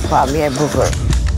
Pa, mirë bukur.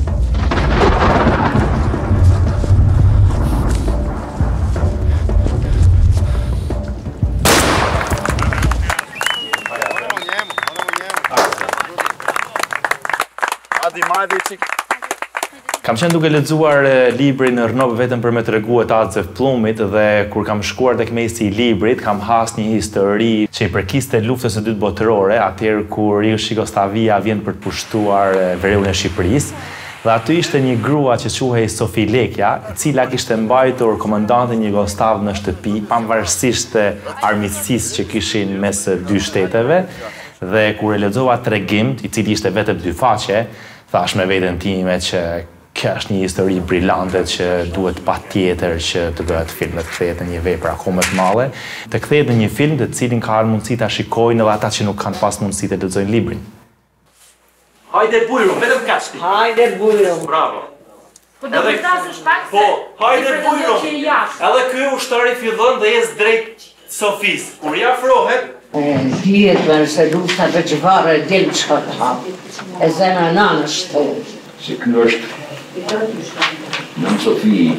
Kam qenë duke lexuar librin Rnob vetëm për me tregu Ecce Plumit dhe kur kam shkuar tek mesi I librit, kam has një histori që I përkiste luftës së dytë botërore, atëherë kur Jugoslavia vjen për të pushtuar veriun e Shqipërisë. Dhe aty ishte një grua që quhej Sofi Lekja, e cila kishte mbajtur komandantin jugoslav në shtëpi, pavarësisht armiqësisë që kishin mes dy shteteve, dhe kur e lexova tregim, I cili ishte vetëm dy faqe, thash me veten time që kjo është një histori brillante që duhet patjetër që të bëhet film, të kthehet në një vepër akoma të madhe, të kthehet në një film të cilin ka mundësi ta shikojnë edhe ata që nuk kanë pas mundësi të lexojnë librin. Hajde bujrum, vetëm kaq ti. Hajde bujrum. Bravo. Po do të thasësh pak se. Po, hajde bujrum. Edhe ky ushtari fillon dhe jes drejt Sofis. Kur I afrohet, Dihet se lufta për çfarë del çka të hap. E zemra nanës të. Se kjo është Nën Sofi.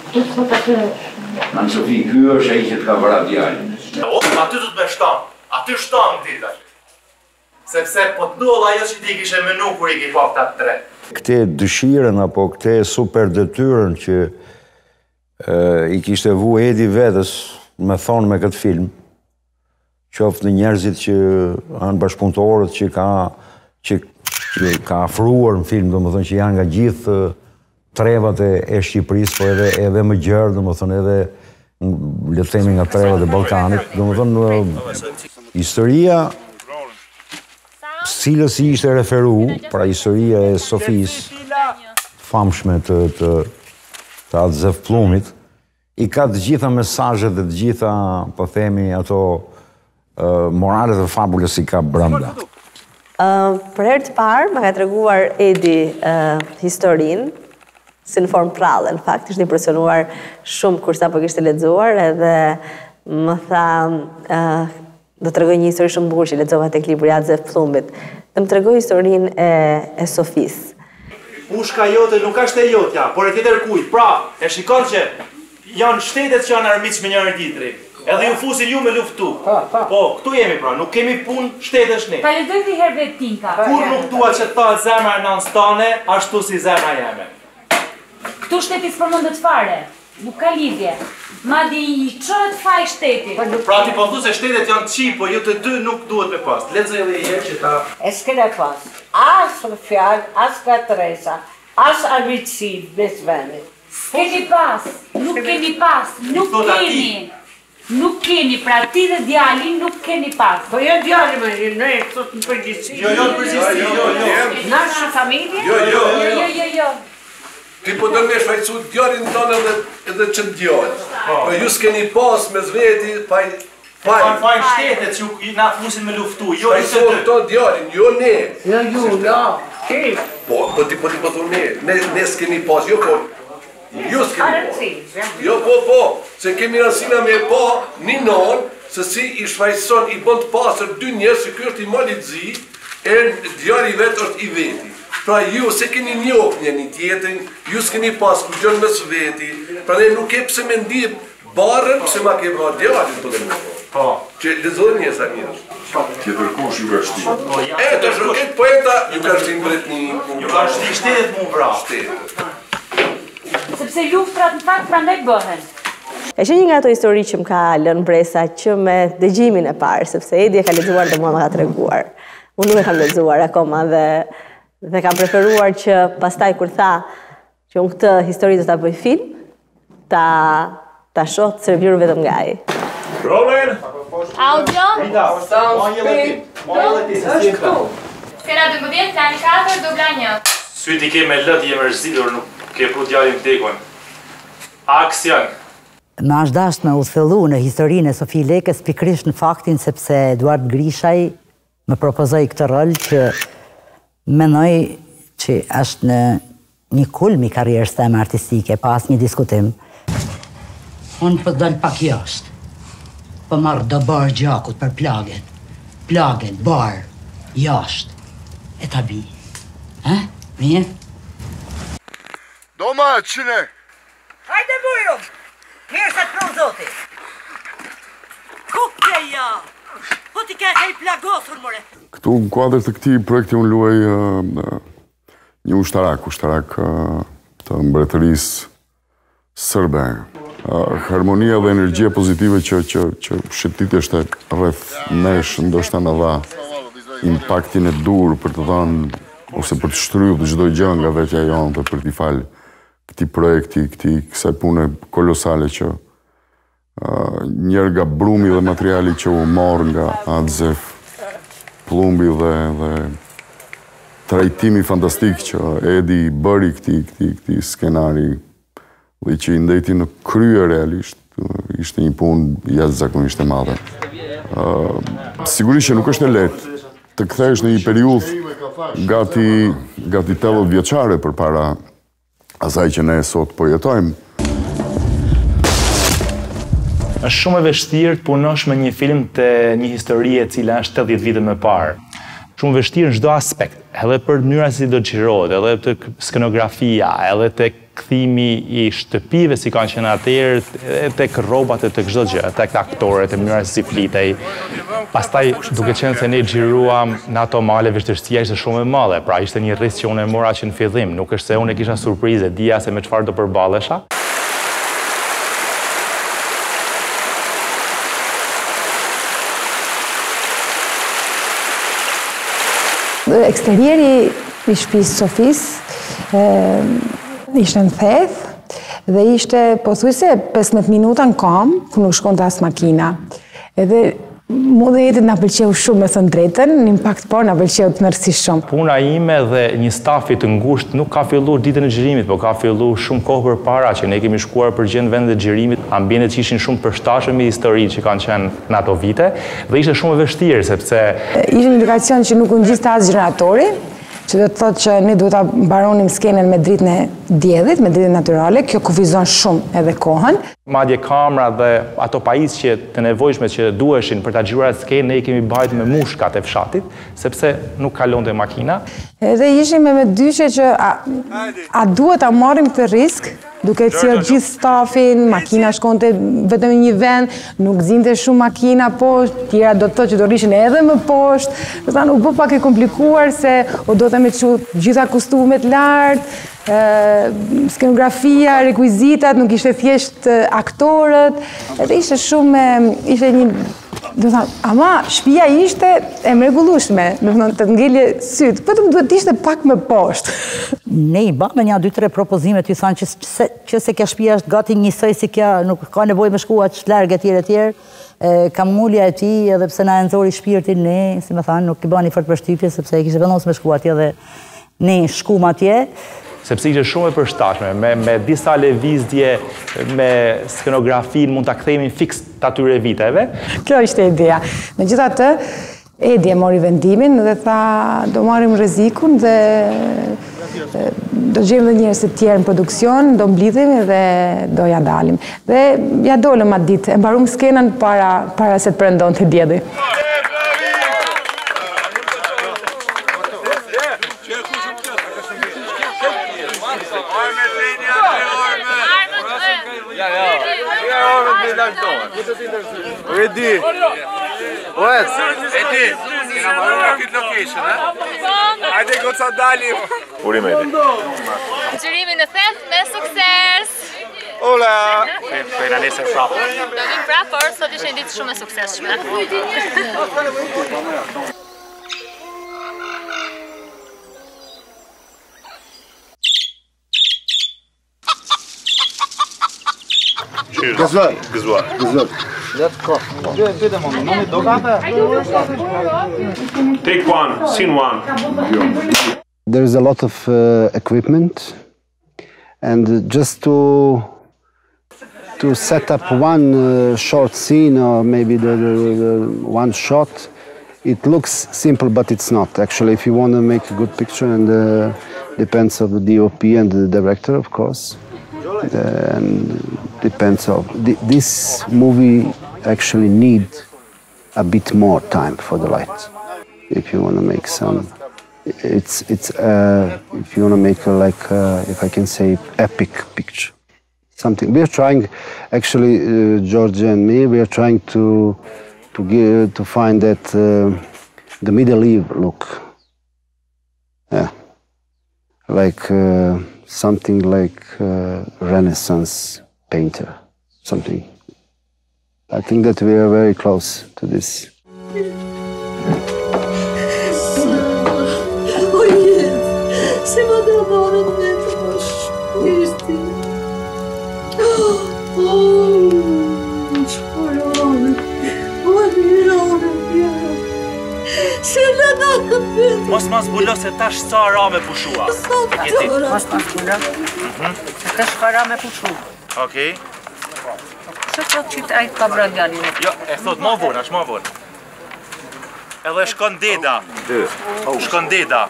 Nën Sofi, kjo është ai që të ka vrarë djalin. Aty do të më shtam. Aty shtam ti tash. Sepse po të ndolla ajo që ti kishe menu kur I ke pa këta tre. Këtë dëshirën apo këtë super detyrën që I kishte vu Edi vetes, me thonë me këtë film, qoftë në njerëzit që anë bashkëpunëtorët që ka afruar në film, domethënë që janë nga gjithë trevat e Shqipërisë, po edhe më gjerë, domethënë edhe le të themi nga trevat e Ballkanit, domethënë historia cilës I ishte referu, pra historia e Sofisë, famshme të Ecce Plumit, I ka të gjitha mesazhet dhe të gjitha, po themi, ato moralet dhe fabulës I ka brenda. Për herë të parë, më ka treguar Edi historinë, si në formë prallë, në fakt, ishte impresionuar shumë kur sa po kishte lexuar, edhe më tha, do të tregoj një histori shumë bukur që lexova tek libri Ecce Plumit. Dhe më tregoi historinë e Sofisë. Pushka jote nuk është e jotja, por e tjetër kujt. Pra, e shikon që janë shtetet që janë armiq me njëri tjetrin. Edhe ju fusin ju me luftu. Po, këtu jemi pra, nuk kemi punë shtetesh ne. Ta lexoj një herë vetinka. Kur nuk dua që ta zemra e nënës tane, ashtu si zemra jeme. Këtu shteti s'përmendet fare. Nuk ka lidhje. Madje I çohet faj shteti. Pra ti po thu se shtetet janë qi, po ju të dy nuk duhet me pas. Lexoj edhe një herë që ta. E s'kene pas. As fjalë, as katresa, as armiqësi mes vendit. Keni pas, nuk keni pas, nuk keni. Nuk keni, pra ti dhe djalin nuk keni pas. Po jo djali më, ne thot në përgjithësi. Jo, në përgjithësi, jo. Nash familje? Jo. Ti po dërme shfaqsu djalin tonë edhe që djalë. Po ju s'keni pas me zveti, Fajnë shtetet që na fusin me luftu, jo I të to djalin, jo ne. Ti. Po ti po thonë ne s'keni pas, jo po. Ju s'keni pas. Jo po, se kemi rësina me pa një non, se si I shfaqson I bën të pasër dy njerëz, se ky është I malit zi, e djali vetë është I veti. Pra ju se keni njohur një tjetrin, ju s'keni pas gjën mes veti, prandaj nuk e pse me ndih barrën pse ma ke vrarë djalin po dhe. Po. Që lexojnë një sa mirë. Tjetër kush ju vërshti? Të shroket poeta, ju ka shtin mbretni. Ju ka shtin shtetet mu vra. Sepse luftrat në fakt prandaj bëhen. E që një nga ato histori që më ka lënë bresa që me dëgjimin e parë, sepse Edi e ka lexuar dhe mua më ka treguar. Unë nuk e kam lexuar akoma dhe kam preferuar që pastaj kur tha që unë këtë histori do ta bëj film, ta shoh të serviru vetëm nga ai. Rollen! Audio? Është këtu. Skena 12, tani 4, dobla 1. Syti ke me lët je mërzitur, nuk ke pru djalin vdekun. Aksion! Më është dashur me u thellu në historinë e Sofi Lekës pikërisht në faktin sepse Eduard Grishaj më propozoi këtë rol që mendoj që është në një kulm I karrierës time artistike, pa asnjë diskutim. Unë po dal pak jashtë. Po marr do bar gjakut për plagen, bar, jashtë. E ta bi. Mirë. Do ma, qëne! Hajde bujrum! Mirë se të prunë zoti! Kukeja! Po ti ke hej plagosur, more! Këtu në kuadrë të këti projekti unë luaj një ushtarak të mbretërisë sërbe. Harmonia dhe energjia pozitive që shëtit është rreth nesh, ndoshta në dha impaktin e dur për të dhënë ose për të shtryer të çdo gjë nga vetja jonë dhe për t'i falë këtij projekti, kësaj pune kolosale që njerë nga brumi dhe materiali që u morë nga Adzef, plumbi dhe trajtimi fantastik që Edi bëri këtij skenari dhe që i ndeti në krye realisht, ishte një punë jashtëzakonisht e madhe. Sigurisht që nuk është e lehtë të kthehesh në një periudhë gati 80 vjeçare përpara asaj që ne sot po jetojmë. Është shumë e vështirë të punosh me një film të një historie e cila është 80 vite më parë. Shumë vështirë në çdo aspekt, edhe për mënyra si do xhirohet, edhe të skenografia, edhe të kthimi i shtëpive si kanë qenë atëherë, edhe tek rrobat e tek çdo gjë, tek aktorët, e mënyra si flitej. Pastaj duke qenë se ne xhiruam në ato male, vështirësia ishte shumë e madhe, pra ishte një rrezik që unë e mora që në fillim, nuk është se unë e kisha surprizë, dija se me çfarë do përballesha. Eksterieri i shtëpisë Sofis ishte në theth dhe ishte pothuajse 15 minuta në kam, ku nuk shkonte as makina. Edhe mu dhe Edit na pëlqeu shumë, me thënë drejtën, në impakt por na pëlqeu të mërësisht shumë. Puna ime dhe një stafi të ngushtë nuk ka filluar ditën e xhirimit, po ka filluar shumë kohë përpara që ne kemi shkuar për gjend vendet e xhirimit, ambientet që ishin shumë përshtatshëm me historinë që kanë qenë në ato vite dhe ishte shumë e vështirë sepse ishte një lokacion që nuk u ngjiste as gjeneratori, që do të thotë që ne duhet ta mbaronim skenën me dritën e diellit, me dritën natyrale, kjo kufizon shumë edhe kohën. Madje kamera dhe ato pajisje që të nevojshme që duheshin për ta xhiruar skenën, ne i kemi bajtur me mushkat e fshatit, sepse nuk kalonte makina. Edhe ishim me dyshje që a duhet ta marrim këtë risk, duke cilë gjithë stafin, makina shkonte vetëm në një vend, nuk zinte shumë makina poshtë, tjera do të thotë që do rrishin edhe më poshtë, u bë pak e komplikuar se o do të me që gjitha kostumet lartë, skenografia, rekvizitat, nuk ishte thjesht aktorët, edhe ishte shumë, ishte një, do të thënë, ama shtëpia ishte e mrekullueshme, do të thënë të ngelje syt, vetëm duhet të ishte pak më poshtë. Ne i bëmë një 2-3 propozime, ty thanë që se kjo shtëpia është gati njësoj si kjo, nuk ka nevojë me shku aq larg etj. Kam mulja e tij edhe pse na e nxori shpirtin ne, si më thanë, nuk i bani fort përshtypje sepse kishte vendosur me shku atje dhe ne shkuam atje. Sepse ishte shumë e përshtatshme, me disa lëvizje, me skenografin mund ta kthehemi fiks të atyre viteve. Kjo ishte ideja. Megjithatë, Edi e mori vendimin dhe tha do marrim rrezikun dhe do gjejmë dhe njerëz të tjerë në produksion, do mblidhemi dhe do ja dalim. Dhe ja dolëm atë ditë, e mbarum skenën para se të prandonte dielli. Edi! Wes! Edi! Kena marru nga këtë location, e? Hajde goca dalim! Urim Edi. Xhirimi në theth me sukses! Ola! Fejna nesër prapë. Do vim prapë, por sot ishte një ditë shumë e suksesshme. Gëzuar. Take one, scene one. There is a lot of equipment, and just to set up one short scene or maybe the one shot, it looks simple, but it's not. Actually, if you want to make a good picture, and depends on the DOP and the director, of course. And depends on this movie actually need a bit more time for the light if you want to make some it's if you want to make if I can say, epic picture. Something we are trying, actually, Georgia and me, we are trying to find that the medieval look. Yeah, like something like Renaissance painter, something. I think that we are very close to this. Mos bulo se tash sa ra me pushua. Mos bulo. Se tash ka ra me pushu. Okej. Se thot që ai ka bra djalin. Jo, e thot ma vonë, ma vonë. Edhe shkon deda. Shkon deda.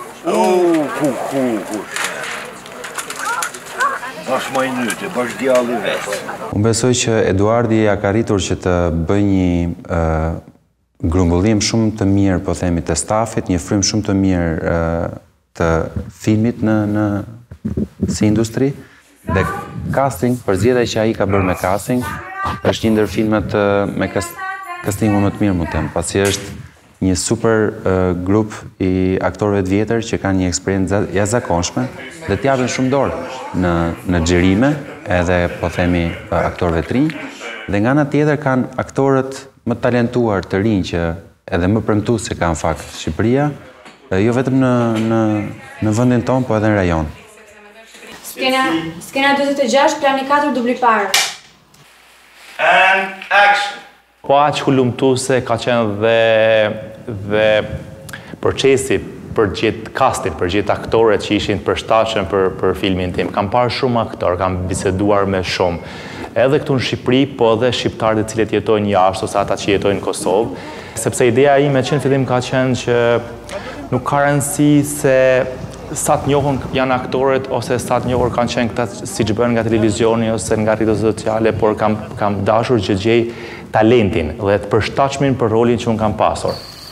Bash më i nyte, bash djalli vetë. Unë besoj që Eduardi ka arritur që të bëj një grumbullim shumë të mirë, po themi, të stafit, një frym shumë të mirë të filmit në si industri, dhe casting, përzgjedhja që ai ka bërë me casting, është një ndër filmat me castingun më të mirë, mund të them, pasi është një super grup i aktorëve të vjetër që kanë një eksperiencë jashtëzakonshme dhe t'japin shumë dorë në xhirime, edhe po themi aktorëve të rinj, dhe nga ana tjetër kanë aktorët më talentuar të rinj që edhe më premtuese ka në fakt Shqipëria, jo vetëm në vendin tonë, po edhe në rajon. Skena 26, plani 4, dubli parë. And action! Po aq hulumtuese ka qenë dhe procesi për gjithë castin, për gjithë aktorët që ishin përshtatshëm për filmin tim. Kam parë shumë aktor, kam biseduar me shumë. Edhe këtu në Shqipëri, po edhe shqiptarët e cilët jetojnë jashtë ose ata që jetojnë në Kosovë, sepse ideja ime që në fillim ka qenë që nuk ka rëndësi se sa të njohur janë aktorët ose sa të njohur kanë qenë këta siç bën nga televizioni ose nga rrjetet sociale, por kam dashur që gjej talentin dhe të përshtatshmin për rolin që unë kam pasur.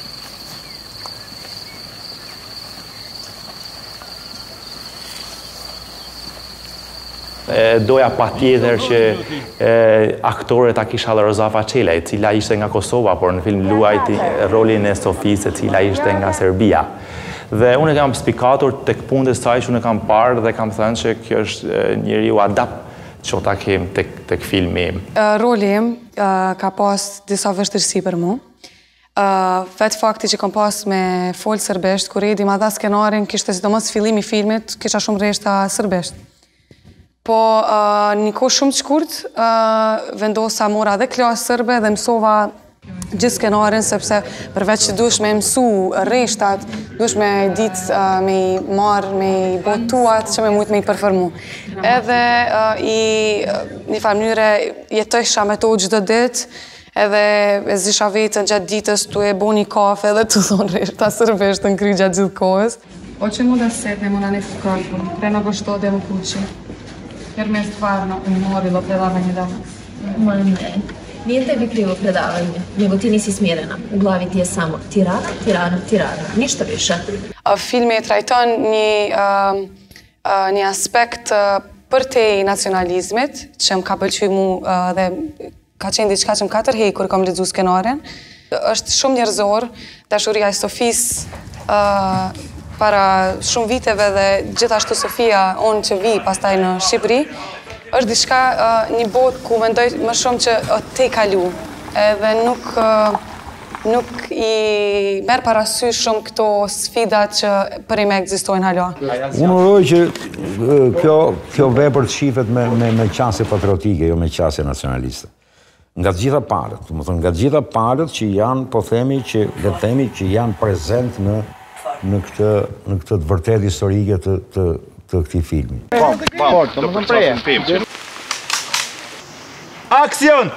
Doja pa tjetër që aktore ta kisha dhe Rozafa Qela, e cila ishte nga Kosova, por në film luajti rolin e Sofisë, e cila ishte nga Serbia. Dhe unë e kam spikatur tek punët e saj që unë e kam parë dhe kam thënë që kjo është njeriu adapt që ta kem tek filmi. Roli im ka pas disa vështirësi për mu. Vetë fakti që kam pas me folë serbesht, kur Edi ma dha skenarin, kishte sidomos fillimi i filmit, kisha shumë rreshta serbesht. Po një kohë shumë të shkurt, vendosa mora dhe klasë sërbe dhe mësova gjithë skenarin, sepse përveç që dush me mësu rreshtat, dush me ditë me i marë, me i botuat, që me mujtë me i përformu. Edhe i një farë mënyre jetësha me to gjithë ditë, edhe e zisha vetën gjatë ditës tu e bo një kafe edhe tu thonë rreshta sërbesht në kry gjatë gjithë kohës. Hoćemo da sednemo na neku kartu, pre nego što odemo kući. Jer me je stvarno umorilo predavanje danas. Ma ne, nije tebi krivo predavanje, nego ti nisi smjerena. U glavi ti je samo tirana, tirana, tirana, ništa više. Filmi trajton një aspekt për te i nacionalizmit, që më ka pëlqy mu dhe ka qenë diçka që më ka tërhej kur kam lexuar skenarin. Është shumë njerëzor, dashuria e Sofisë para shumë viteve dhe gjithashtu Sofia, unë që vi pastaj në Shqipëri, është diçka një botë ku mendoj më shumë që te kalu, edhe nuk i merë parasysh shumë këto sfidat që për i me egzistojnë hala. Unë uroj që kjo vepër të shifet me qasje patriotike, jo me qasje nacionaliste. Nga të gjitha palët, nga të gjitha palët që janë, po themi që janë prezent në këtë të vërtet historike të këtij filmi. Aksion!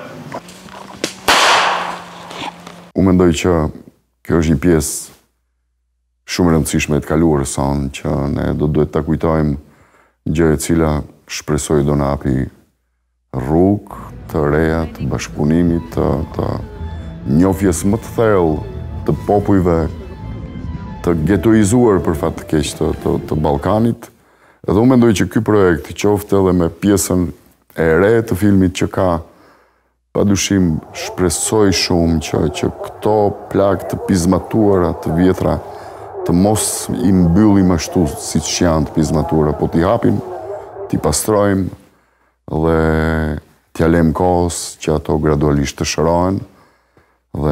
Unë mendoj që kjo është një pjesë shumë e rëndësishme e të kaluarës sonë, që ne duhet ta kujtojmë gjë e cila shpresoj do na hapi rrugë të reja, të bashkëpunimit, të njohjes më të thellë të popujve të getoizuar për fat të keq të Ballkanit. Edhe unë mendoj që ky projekt, qoftë edhe me pjesën e re të filmit që ka, padyshim shpresoj shumë që këto plagë të pizmatuara të vjetra të mos i mbyllim ashtu siç janë të pizmatuara, po t'i hapim, t'i pastrojmë dhe t'ja lëm kohës që ato gradualisht të shërohen dhe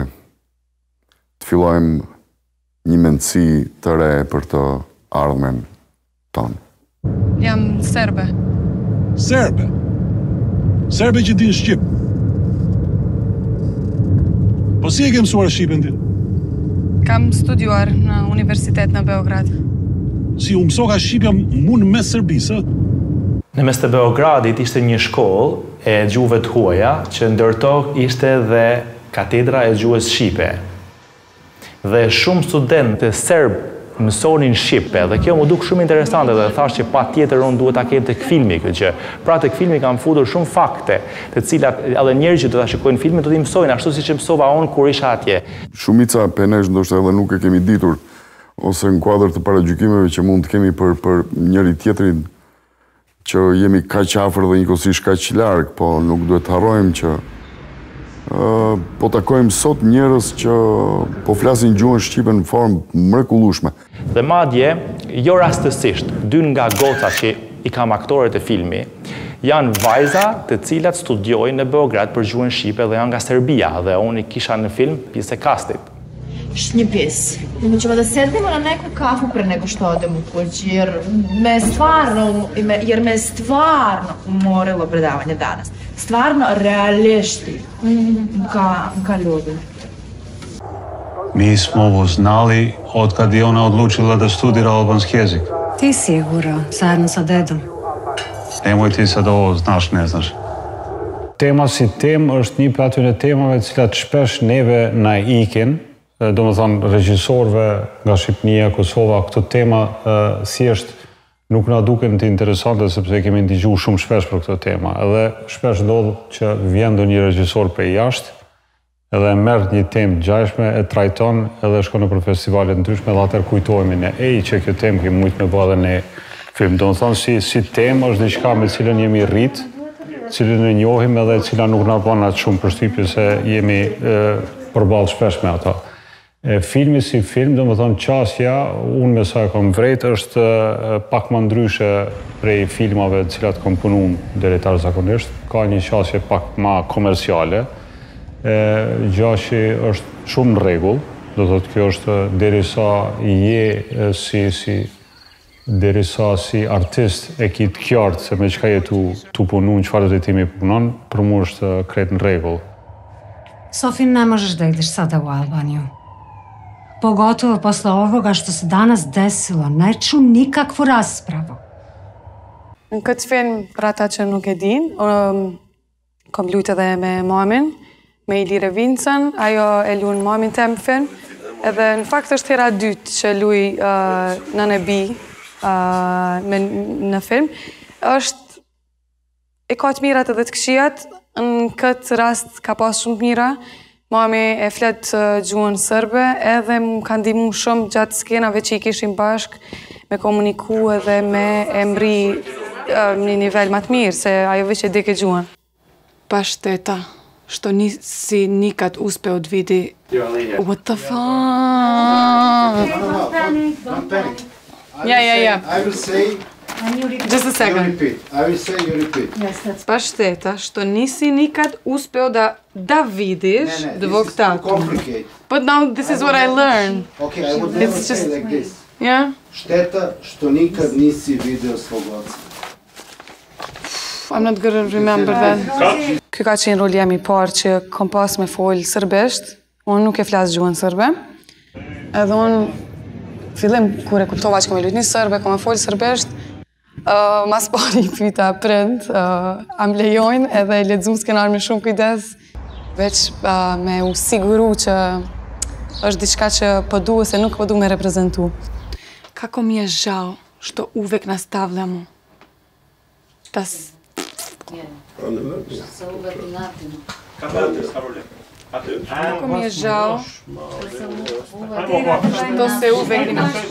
të fillojmë një mendësi të re për të ardhmen tonë. Jam serbe. Serbe? Serbe që din Shqip? Po si e ke mësuar Shqipen ti? Kam studiuar në Universitet në Beograd. Si u mësoka Shqipja mund mes Serbisë? Në mes të Beogradit ishte një shkollë e gjuhëve të huaja, që ndërto ishte dhe katedra e gjuhës Shqipe. Dhe shumë studentë serb mësonin Shqipe, dhe kjo më duk shumë interesante dhe thash që pa tjetër unë duhet ta kem tek filmi këtë gjë. Pra tek filmi kam futur shumë fakte, të cilat edhe njerëzit që do ta shikojnë filmin do t'i mësojnë ashtu siç e mësova unë kur isha atje. Shumica penesh ndoshta edhe nuk e kemi ditur, ose në kuadër të paragjykimeve që mund të kemi për njëri tjetrin, që jemi kaq afër dhe njëkohësisht kaq larg, po nuk duhet të harrojmë që po takojmë sot njerëz që po flasin gjuhën shqipe në formë mrekullueshme. Dhe madje, jo rastësisht, dy nga gocat që i kam aktorët e filmi, janë vajza të cilat studiojnë në Beograd për gjuhën shqipe dhe janë nga Serbia, dhe unë i kisha në film pjesë e kastit. Shqipis. Më ćemo da sednemo na neku kafu pre nego što odemo kući, jer me stvarno umorilo predavanje danas. Stvarno realisti ka ljudi. Mi smo ovo znali od kad je ona odlučila da studira albanski jezik. Ti sigura, zajedno sa dedom. Nemoj ti sad ovo znaš, ne znaš. Tema si temë është një për atyre temave cilat shpesh neve na ikin, do më thonë regjisorëve nga Shqipnia, Kosova, këto tema thjesht nuk na duken të interesante sepse kemi ndigju shumë shpesh për këto tema. Edhe shpesh ndodh që vjen ndonjë regjisor prej jashtë, edhe merr një temë gjashme, e trajton edhe shkon në festivale të ndryshme dhe atëherë kujtohemi ne, që kjo temë kemi mujt me bë edhe ne film. Do të thonë si temë është diçka me cilën jemi rrit, cilën e njohim edhe cila nuk na bën atë shumë përshtypje se jemi përballë shpesh me ato. Filmi si film, do më thonë qasja, unë me sa e kom vrejt, është pak më ndryshe prej filmave cilat kom punu deri zakonisht. Ka një qasje pak më komerciale, gjashi është shumë në rregull, do të thotë kjo është derisa derisa si artist e ki të qartë se me çka je tu punu, në çfarë drejtimi punon, për mu është krejt në rregull. Sofi, ne možeš da ideš sada u Albaniju. Pogotovo posle ovoga što se danas desilo, ne ču nikakvu raspravu. Në këtë film, për ata që nuk e din, kom luajt edhe me mamin, me Ilire Vincen, ajo e luan mamin tem film, edhe në fakt është hera dytë që luaj nën e bi në film, është e ka të mirat edhe të këqijat, në këtë rast ka pas shumë të mira. Mami e flet gjuhën serbe, edhe më ka ndihmu shumë gjatë skenave që i kishim bashk, me komuniku edhe me emri një nivel më të mirë, se ajo veç e dike gjuhën. Pa šteta što nisi nikad uspeo od vidi... What the fuck? Don't panic. Yeah. I will say... Just a second. You repeat. I will say, you repeat. Pa šteta što nisi nikad uspeo da vidiš dvog tatu. But now this is what I learned. Okay, I would never say like this. Yeah? Šteta što nikad nisi video svog oca. I'm not gonna remember that. Ky ka qenë roli jam i parë që kom pas me folë sërbesht. Unë nuk e flas gjuhën sërbe. Edhe unë fillim kur e kuptova që kom e lutni sërbe, kom e folë sërbesht, mas pari i pyta prind, am lejojnë edhe lexu skenar me shumë kujdes, veç me u siguru që është diçka që po duhe se nuk po du me reprezentu. Kako mi je žao što uvek nastavljamo. Sa uvek i natinu. Ka problem. Kako mi je žao što se uvek inati.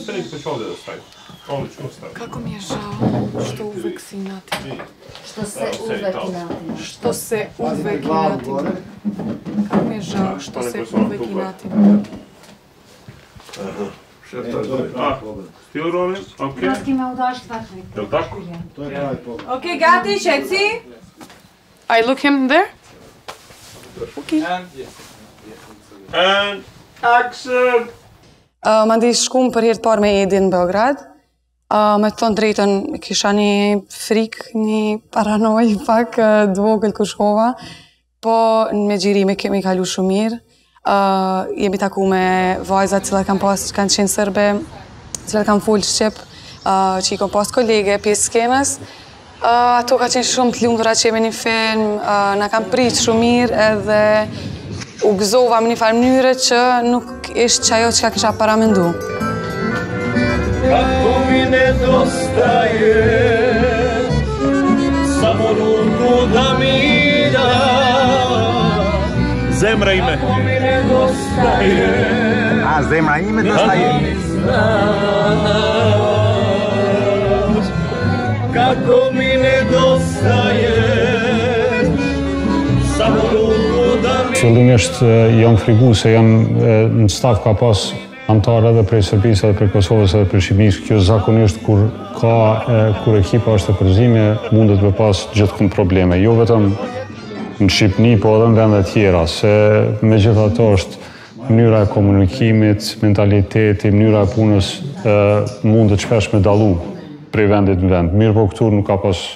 Kako mi je žao što uvek si inati. Što se uvek inati. Što se uvek inati. Kako mi je žao što se uvek inati. Stil Ronin, okej. Troski me udaš takvi. Jel tako? Ok, gati, čeci. I look him there? Okay. And action! Ma di shkum për herë të parë me Edin në Beograd. Me të thonë drejtën, kisha një frik, një paranoj pak dvogël kur shkova. Po me gjirime kemi kalu shumë mirë. Jemi taku me vajzat cilat kam pas që kanë qenë sërbe, cilat kam full shqip, që i kom pas kolege, pjesë skenës. Ato ka qenë shumë të lumtura që jemi një film, na kam pritë shumë mirë edhe u gëzova me një farë mënyre që nuk ishte që ajo që ka kisha paramendu. Kako mi nedostaje, samo ruku da mi da. Zemra ime. Kako mi nedostaje, A, zemra ime dostaje. Kako mi nedostaje, samo ruku da mi da. Fillimisht jam frigu se në staf ka pas antarë edhe prej Serbisë, edhe prej Kosovës, edhe prej Shqipërisë. Kjo zakonisht kur ekipa është e përzime, mundet me pas gjithkund probleme. Jo vetëm në Shqipëni, po edhe në vendet tjera, se me gjitha ato është mënyra e komunikimit, mentaliteti, mënyra e punës mundet shpesh me dalu prej vendit në vend. Mirë po këtu nuk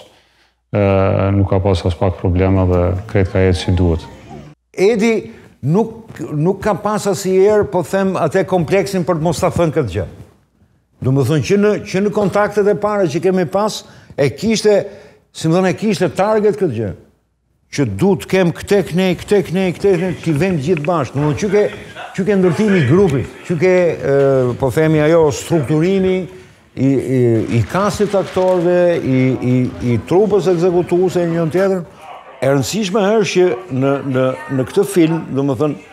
ka pas as pak problema dhe krejt ka jetë si duhet. Edi nuk ka pas asnjëherë, po them, atë kompleksin për të mos ta thënë këtë gjë. Do më thënë që në kontaktet e para që kemi pas, e kishte target këtë gjë. Që du të kem këte kënej, t'i vend gjithë bashkë. Në që ke ndërtimi grupit, që ke, po themi ajo, strukturimi i kasit aktorëve, i trupës ekzekutuese e njën tjetër. E rëndësishme është që në këtë film, do më thënë,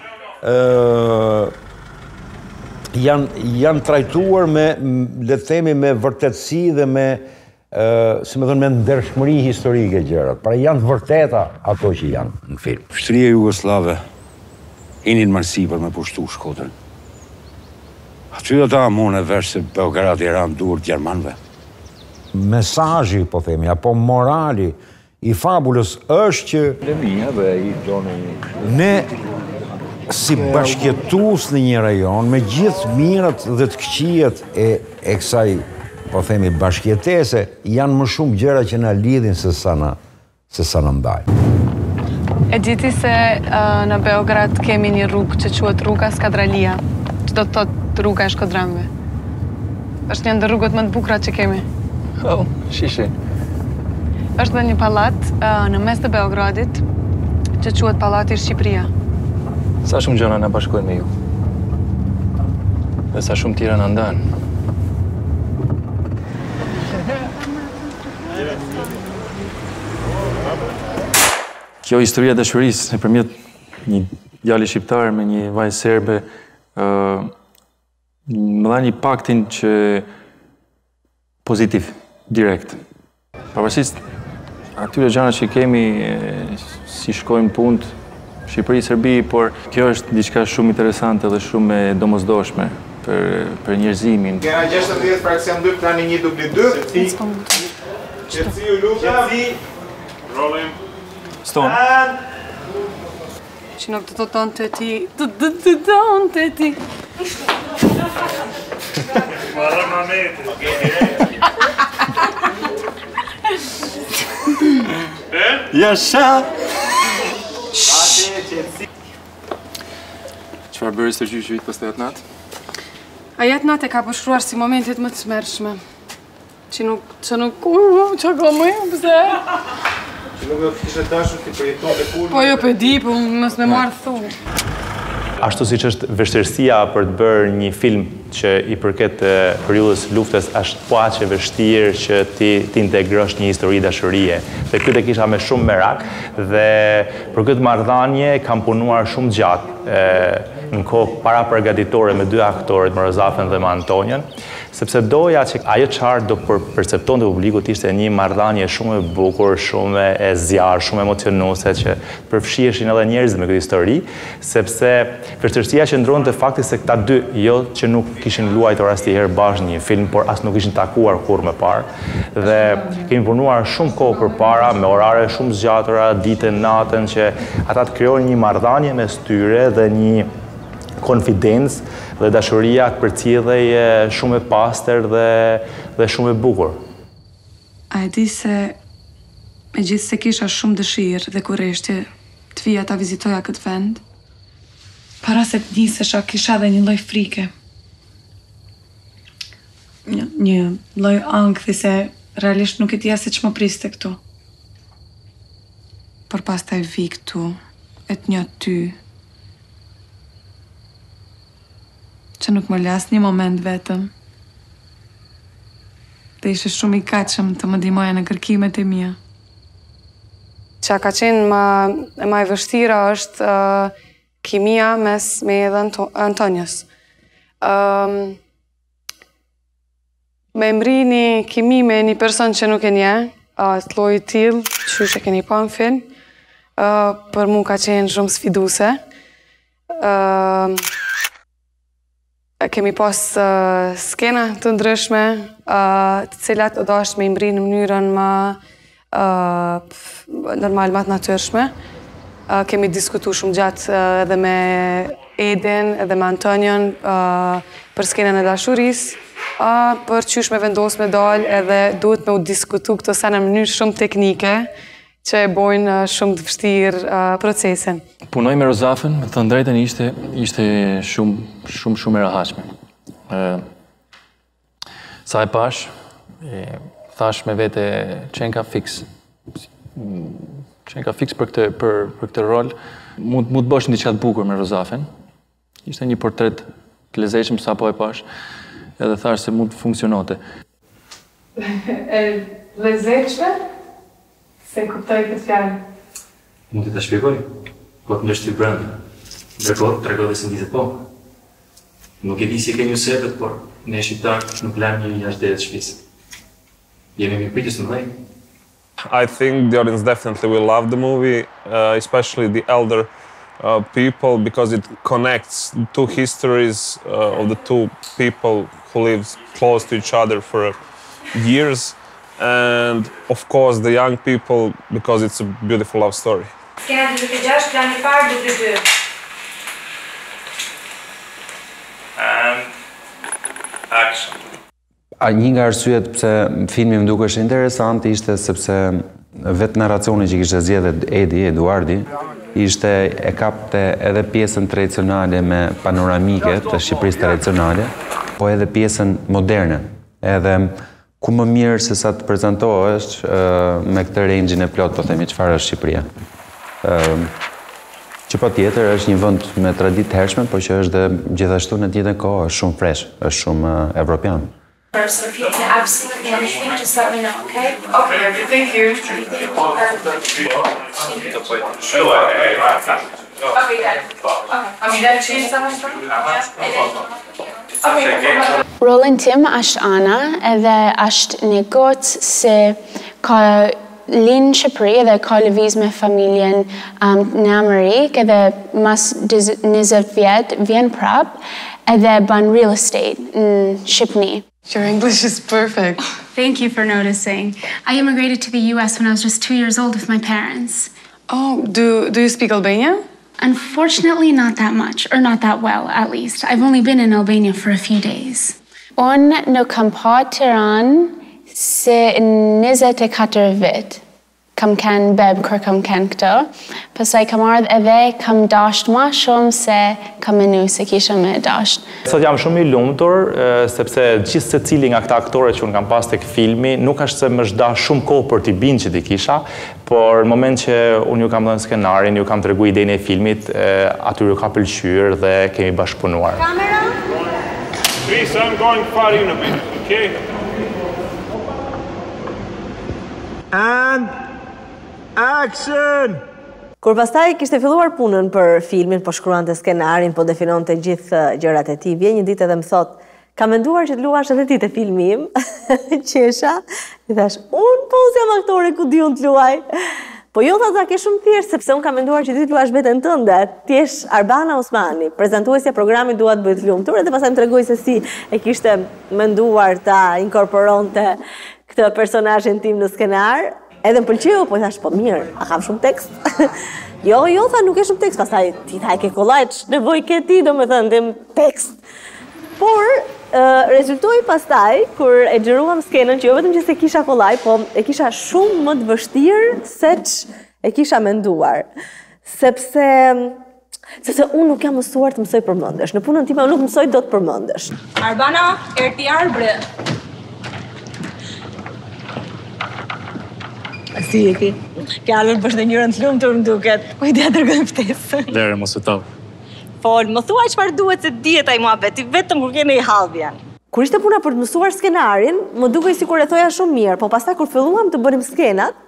janë trajtuar me, le të themi, me vërtetësi dhe me, si me thënë, me ndershmëri historike gjërat. Pra janë vërteta ato që janë në film. Shtria Jugoslave inin marsi për me pushtu Shkodrën. Aty do ta amon e vesh se Beograd i ran dur të Gjermanëve. Mesazhi, po themi, apo morali i fabulës është që ne si bashkjetues në një rajon, me gjithë mirat dhe të këqijet e kësaj, po themi, bashkjetese, janë më shumë gjëra që na lidhin se sa na ndajnë. E diti se në Beograd kemi një rrugë që quhet rruga Skadralia, që do të thotë rruga e shkodranëve. Është një ndër rrugët më të bukura që kemi. Oh, shishi. Është dhe një pallat në mes të Beogradit që quhet Pallati Shqipëria. Sa shumë gjëra na bashkojnë me ju. Dhe sa shumë tjera na ndanë. Kjo historia e dashurisë nëpërmjet një djali shqiptar me një vajzë serbe më dha një impaktin që pozitiv, direkt. Pavarësisht atyre gjëra që kemi si shkojmë punë Shqipëri, Serbi, por kjo është diçka shumë interesante dhe shumë e domosdoshme për njerëzimin. Kena 60 fraksion 2, plani 1 dubli 2. Qetësi u lutem. Rollim. Stone. Që nuk të tonë të ti, të tonë të ti. Marrë ma meti. Jasha! Çfarë bëri së gjyqi vitë pas të jetë natë? A jetë natë e ka përshkruar si momentet më të smershme. Që nuk që ka më e pëse? Që nuk do të kishe dashur ti përjeton dhe kur... Po jo për di, po mos me marrë thu. Ashtu siç është vështirësia për të bërë një film që i përket periudhës luftës, është po aq e vështirë që ti integrosh një histori dashurie. Dhe këtë e kisha me shumë merak dhe për këtë marrëdhënie kam punuar shumë gjatë në kohë para përgatitore me dy aktorët, me Rozafën dhe me Antonien, sepse doja që ajo çfarë do perceptonte publiku ishte një marrëdhënie shumë e bukur, shumë e zjarr, shumë emocionuese që përfshiheshin edhe njerëz me këtë histori, sepse vështirësia qëndron te fakti se këta dy jo që nuk kishin luajtur asnjëherë bashkë një film, por as nuk kishin takuar kurrë më parë. Dhe kemi punuar shumë kohë përpara me orare shumë zgjatura, ditën, natën, që ata të krijojnë një marrëdhënie mes tyre dhe një konfidencë dhe dashuria të përcjellej shumë e pastër dhe shumë e bukur. A e di se me gjithë se kisha shumë dëshirë dhe kurreshtje të vija ta vizitoja këtë vend, para se të nisesha kisha dhe një lloj frike. Një lloj ankthi se realisht nuk e dija se ç'më priste këtu. Por pastaj vi këtu, e të njoh ty, që nuk më las një moment vetëm. Dhe ishe shumë i gatshëm të më ndihmoja në kërkimet e mia. Qa ka qenë ma e vështira është kimia mes me edhe Antonios. Me mri një kimi me një person që nuk e nje, të lojë t'il, që e keni pa në film, për mu ka qenë shumë sfiduse. Kemi pas skena të ndryshme, të cilat o dash me imbri në mënyrën ma normal, ma të natyrshme. Kemi diskutu shumë gjatë edhe me Edin, edhe me Antonion, për skenën e dashurisë, për qysh me vendos me dalë, edhe duhet me u diskutu këto sa në mënyrë shumë teknike, që e bojnë shumë të vështirë procesin. Punoj me Rozafën, me të drejtën ishte shumë e rehatshme. Sa e pash, thash me vete qenka fix. Qenka fix për këtë rol. Mund të bësh një qatë bukur me Rozafën. Ishte një portret të lezetshëm sa po e pash, edhe thash se mund të funksionote. E lezetshme? Se kuptoj këtë fjallë. Mund të shpjegoj, po të ndështë ty brenda. Ndërkohë, të regoj dhe se ndizet po. Nuk e di si e ke një sebet, por ne shqiptarë nuk lem një jashtë dhe të shpisë. Jemi mirë pritës në dhej. I think the audience definitely will love the movie, especially the elder people, because it connects two histories of the two people who lived close to each other for years. And of course the young people, because it's a beautiful love story. Skena 26, plani I parë, 2. And action. Një nga arsyet pse filmi më dukesh interesant ishte sepse vetë narracioni që kishte zgjedhur Eduardi ishte e kapte edhe pjesën tradicionale me panoramike të Shqipërisë tradicionale, po edhe pjesën moderne. Edhe ku më mirë se sa të prezentohesh me këtë range-in e plot, po themi çfarë është Shqipëria. Që patjetër është një vend me traditë të hershme, por që është dhe gjithashtu në të njëjtën kohë është shumë fresh, është shumë evropian. First, if you can absolutely anything, just let me know, okay? Okay, thank you. Okay, got it. Okay, that changed that Rolin tim është Ana, edhe është një gocë se ka linë në Shqipëri dhe ka lëviz me familjen në Amerikë, edhe mas 20 vjetë vjen prap edhe ban real estate në Shqipëni. Your English is perfect. Thank you for noticing. I immigrated to the US when I was just 2 years old with my parents. Oh, do you speak Albanian? Unfortunately, not that much, or not that well, at least. I've only been in Albania for a few days. Unë nuk kam pa Tiranë se 24 vit. kam ken beb kur kam ken këto. Pastaj kam ardhur edhe kam dasht më shumë se kam menu se kisha me dasht. Sot jam shumë i lumtur sepse gjithë secili nga këta aktorë që unë kam pas tek filmi nuk është se më zhda shumë kohë për t'i binë që t'i kisha, por në moment që unë ju kam dhënë skenarin, ju kam tregu idenë e filmit, aty ju ka pëlqyer dhe kemi bashkëpunuar. Camera? Chris, I'm going far in a bit, okay? And action! Kur pastaj kishte filluar punën për filmin, po shkruante skenarin, po definonte gjithë gjërat e tij, vjen një ditë edhe më thot, kam menduar që të luash edhe ti te filmi im. Qesha, i thash, unë po jam aktore ku di unë të luaj. Po jo tha ke shumë thjesht, sepse unë kam menduar që ti të luash veten tënde. Ti je Arbana Osmani, prezantuesja e programit Dua të bëj të lumtur, edhe pastaj më tregoi se si e kishte menduar ta inkorporonte këtë personazhin tim në skenar. Edhe më pëlqeu, po i thash, po mirë, a kam shumë tekst? Jo, tha, nuk e shumë tekst, pastaj ti tha e ke kollaj, nevojë ke ti, domethënë, dem tekst. Por rezultoi pastaj kur e xhiruam skenën, që jo vetëm që se kisha kollaj, po e kisha shumë më të vështirë se e kisha menduar. Sepse unë nuk jam mësuar të mësoj përmendesh. Në punën time unë nuk mësoj dot përmendesh. Arbana, RTR bre. Si e ki? Kjallën për njërën të lumtur më duket. Po i dia tërgojmë ftesë. Lere, mos u tavë. Fol, më thuaj çfarë duhet se dihet ai muhabeti, vetëm kur kemi i hallvjen. Kur ishte puna për të mësuar skenarin, më dukej sikur e thoja shumë mirë, po pastaj kur filluam të bënim skenat,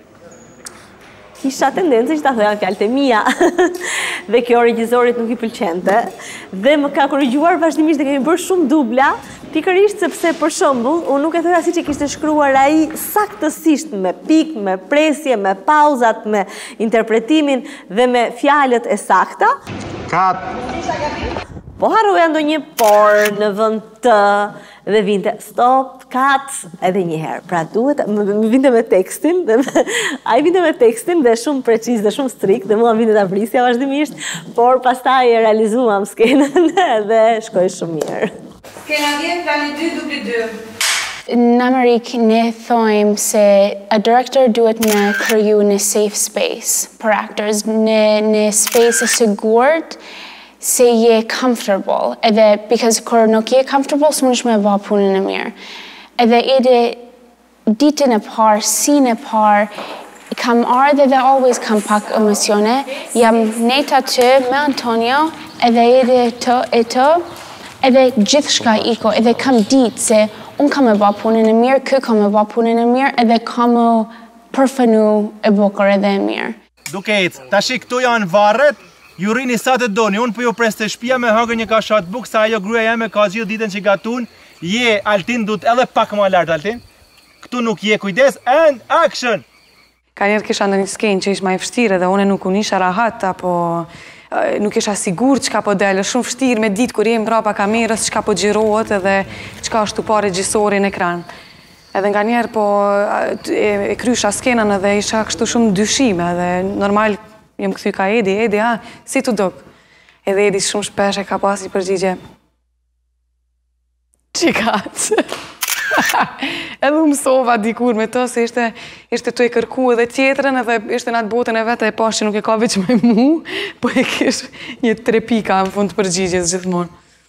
kisha tendencë që ta thoja fjalët e mia. Dhe kjo regjisorit nuk i pëlqente, dhe më ka korrigjuar vazhdimisht dhe kemi bërë shumë dubla, pikërisht sepse për shembull, unë nuk e thoja siç e kishte shkruar ai saktësisht me pikë, me presje, me pauzat, me interpretimin dhe me fjalët e sakta. Kat. Po harroja ndonjë por në vend të dhe vinte stop, kat, edhe një herë. Pra duhet më vinte me tekstin, ai vinte me tekstin dhe shumë preciz dhe shumë strikt, dhe mua vinte ta vrisja vazhdimisht, por pastaj e realizuam skenën dhe shkoi shumë mirë. Skena 10, plani 2, dupli 2. Në Amerikë ne thojmë se a director duhet me kriju një safe space për actors, një space e sigurt se je comfortable, edhe because kur nuk je comfortable, s'mundesh me bë punën e mirë. Edhe ditën e parë, scene e parë, kam ardhe dhe always kam pak emocione, jam nejta të me Antonio, edhe edhe gjithë shka iko, edhe kam ditë se unë kam e bë punën e mirë, kë kam e bë punën e mirë, edhe kam e përfënu e bukur edhe e mirë. Duke ecë, tash këtu janë varret, ju rrini sa të doni, unë po ju pres të shtëpia me hëngër një kashat buk, sa ajo gruaja jeme ka gjithë ditën që gatun, je Altin duhet edhe pak më lart Altin. Këtu nuk je, kujdes, and action! Ka njerë kisha në një skenë që ishë ma i vështirë dhe une nuk unë isha rahat, apo nuk isha sigur që ka po delë, shumë vështirë me ditë kur jem brapa kamerës, që ka po gjirohet edhe që ka është tu pa regjisori në ekran. Edhe nga njerë po e krysha skenën edhe isha kështu shumë dyshime edhe normal jem këthy ka Edi, si tu duk? Edhe Edi shumë shpesh e ka pas i përgjigje. Qikatë. Edhe u mësova dikur me të, se ishte të e kërku edhe tjetërën, edhe ishte në atë botën e vetë e pas që nuk e ka veç me mu, po e kish një 3 pika në fund të përgjigjes gjithmonë.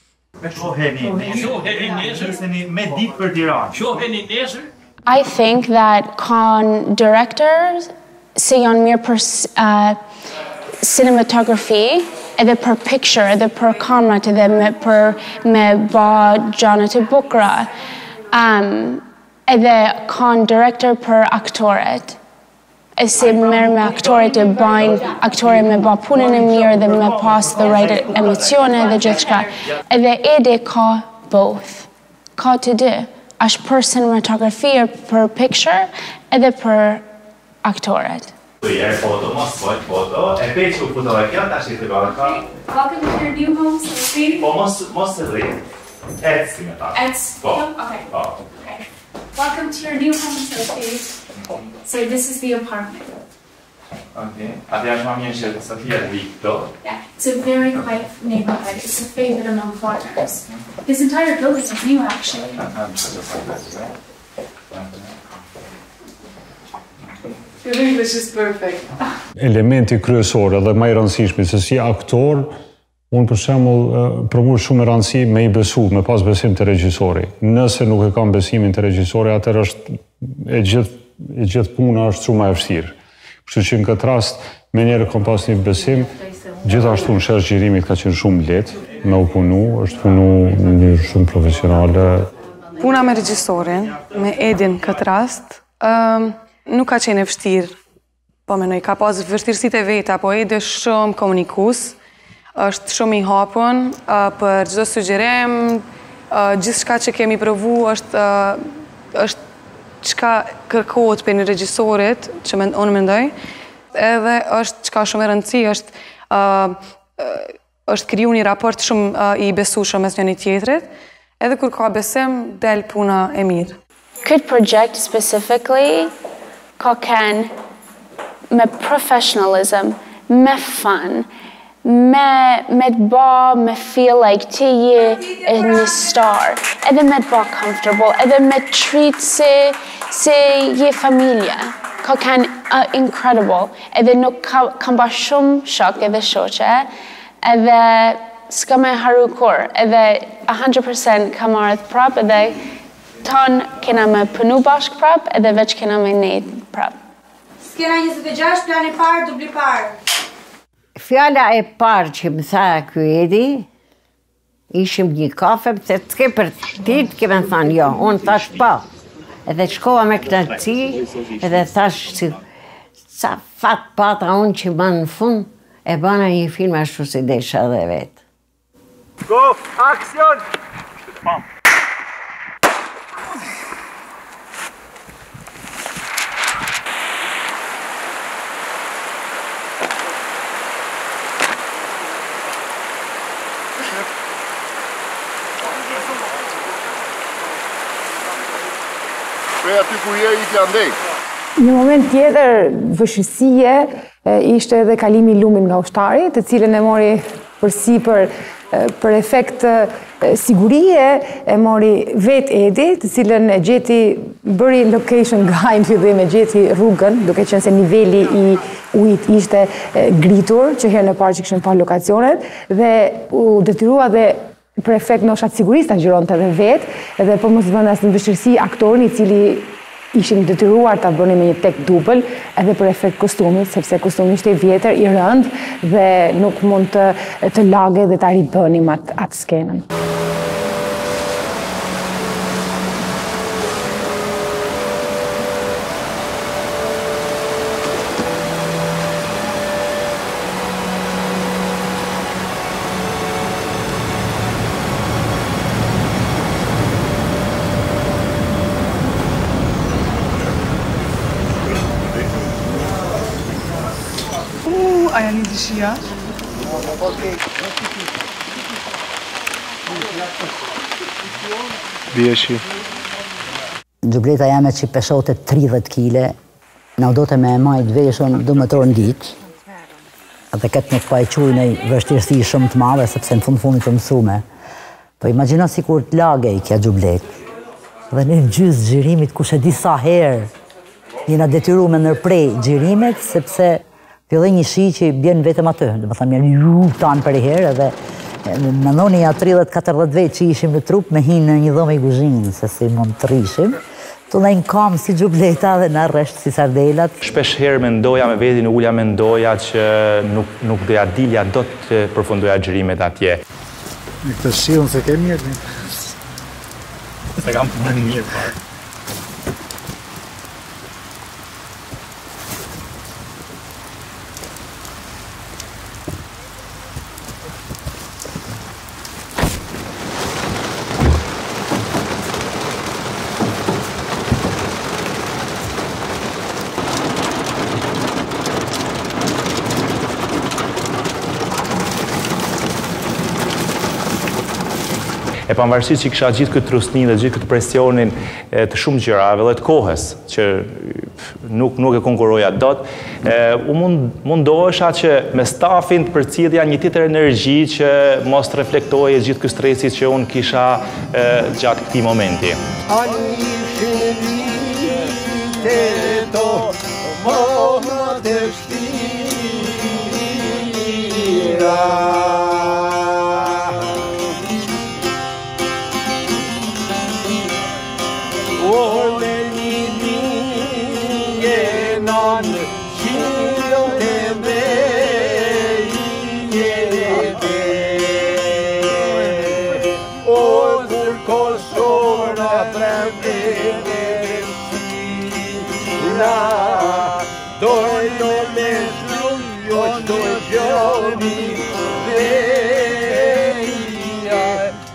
I think that directors se janë mirë për cinematography, edhe për picture, edhe për kamerat, edhe me ba gjanët e bukra. Edhe kanë director për aktoret. E si merë me aktoret e bajnë aktoret me ba punën e mirë dhe me pas the right emocione dhe gjithë shka. Edhe Edi ka both. Ka të dy. Ashtë për cinematography, për picture, edhe për aktoret. Foto, e peqë u fotografia, ta shi të bërka. Welcome to your new home, Sophie. Po mos të rritë. Ecë me ta. Ecë? Okay. Welcome to your new home, Sophie. So this is the apartment. Okay. Atë janë më që Sofia Victo. Yeah, it's a very quiet neighborhood. It's a favorite among foreigners. This entire building is new, actually. Your English is perfect. Elementi kryesor edhe më i rëndësishmi se si aktor, unë për shembull për mua shumë e rëndësi me i besu, me pas besim te regjisori. Nëse nuk e kam besimin te regjisori, atëherë është e gjithë puna është shumë e vështirë. Kështu që në këtë rast, me njerë kam pas një besim, gjithashtu në shesh xhirimit ka qenë shumë lehtë me u punu, është punu në një shumë profesionale. Puna me regjisorin, me Edin këtë rast, nuk ka qenë e vështirë, po menoj, ka pas vështirësitë e veta, po Edi është shumë komunikues, është shumë i hapun për çdo sugjerim, gjithçka që kemi provu është çka kërkohet për një regjisorit, që unë mendoj, edhe është çka shumë e rëndësishme, është kriju një raport shumë i besueshëm mes njëri tjetrit, edhe kur ka besim, del puna e mirë. Këtë project specifically ka qenë me professionalism, me fun, me të ba, me feel like ti je një star, edhe me të ba comfortable, edhe me treat se je familje. Ka qenë incredible, edhe nuk kam ba shumë shok edhe shoqe, edhe s'ka me haru kur, edhe 100% kam ardhë prap, edhe ton kena me punu bashk prap, edhe veç kena me nejt prap. Skena 26, plani parë, dubli parë. Fjala e parë që më tha ky Edi, ishim një kafe, se t'ke për ti, t'ke me thanë jo, unë thash pa. Edhe shkova me knatësi, edhe thash si, sa fat pata unë që banë në fund, e bana një film ashtu si desha dhe vetë. Go, aksion! Pam! Prej aty ku je i t'ja ndej. Në moment tjetër, vëshësie ishte edhe kalimi i lumit nga ushtari, të cilën e mori përsipër për efekt sigurie, e mori vetë Edi, të cilën e gjeti, bëri location guy në fillim, e gjeti rrugën, duke qenë se niveli i ujit ishte gritur, që herë në parë që kishën pa lokacionet, dhe u detyrua dhe për efekt në shatë sigurista gjiron të dhe vetë, edhe për mos vëndas në vështirësi aktorin i cili ishim detyruar të bëni me një tek dubël, edhe për efekt kostumit, sepse kostumi ishte i vjetër, i rënd, dhe nuk mund të lage dhe të ribënim atë skenën. Aja një të shia. Bjeshi. Gjubleta jame që peshote 30 kile, në do të me majt veshën 2 metrë në ditë, atë këtë nuk pa e quj në vështirësi shumë të madhe, sepse në fundit të mësume. Po imagino si kur të lagej kja gjublet, dhe në gjysë gjirimit ku shë disa herë, jena detyru me nërprej gjirimet, sepse filloj një shi që bjen vetëm atë, dhe më thamë një tanë për i herë, dhe në noni ja 30-40 vetë që ishim në trup, me hinë në një dhome i guzhinë, se si mund të rishim, të në në kam si gjubleta dhe në rreshtë si sardelat. Shpesh herë mendoja me vetin, ullja mendoja që nuk doja dilja do të përfundoja gjërimet atje. Në këtë shilën se ke mirë? Se kam punën mirë parë. E pavarësisht që kisha gjithë këtë trusni dhe gjithë këtë presionin të shumë gjërave dhe të kohës, që nuk e konkuroja dot, u mundohesha që me stafin të përcjellja një tjetër energji që mos të reflektoje gjithë këtë stresit që unë kisha gjatë këtij momenti. Mohat e vështira. Ole një lingenan qilën e me jete. O kur Kosora premtene na dojnë me shlujo qdo gjoni veja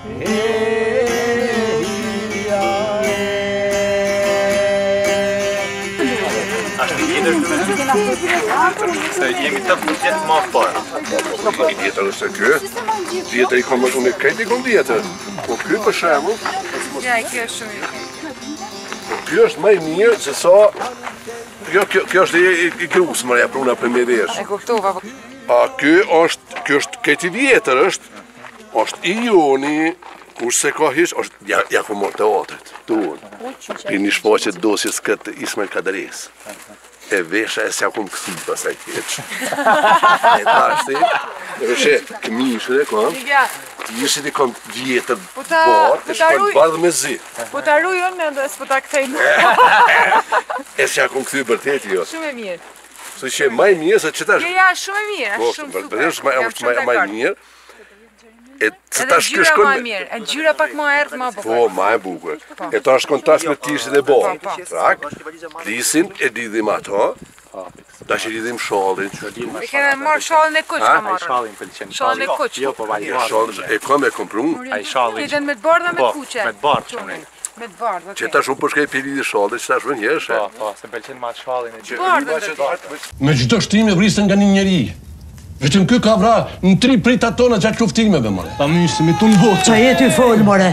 Se jemi të vjetët ma parë. I vjetër është kë, vjetër I kom më shumë këtë I kom vjetër. Po kë për shemë, Ja, kjo është shumë kjo është më I mirë se sa, kjo është I grusmërja pruna për me vesh. E kuptova. A kjo është këtë vjetër është I joni, kurse se ka hish, është, ja ku morë teatrit, tuon. Për një shfaqet dosjes këtë Ismail Kaderis. E vesha e s'ja kom këthi pasaj keq. E tashti, e veshe këmishre, kom, tishit I kom vjetër barë, e shkojnë bardhë me zi. Po ta rujën edhe s'po ta kthejnë. E s'ja kom këthi bërtet jo. Shumë e mirë. Se që e maj mirë, se që tash... Ja, shumë e mirë, është shumë super. është maj mirë. E që tash kjo shkon... Edhe ngjyra ma mirë, e ngjyra pak ma erdhë ma bukur. Po, ma e bukur. E ta shkon tash me tishit e barë. Trak, lisin e lidhim ato, da që lidhim shallin. E kena marrë shallin e kuq ka marrë. Shallin pëlqen. Shallin e kuq. Jo, po vaj. E kam e komprum. Ai shallin. Lidhen me të bardha me kuqe. Me të bardh shumë. Me të bardh, Që tash unë përshkej për lidhi shallin, që tash vën jesh. Po, se pëlqen ma shallin e gjithë. Me çdo shtime vrisën nga një njeri. Vetëm ky ka vra në 3 prita tona gjatë luftimeve, more. Ta mysi me tunë votë. Qa jeti fol, more?